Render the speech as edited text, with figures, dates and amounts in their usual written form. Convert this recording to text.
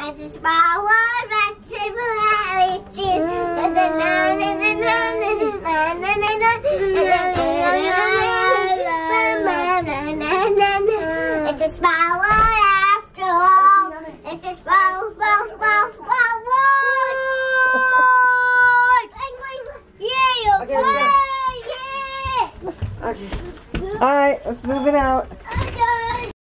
It's a small world, but it's just it's a small world after all. It's a small world. Yeah, Okay, all right, let's move it out.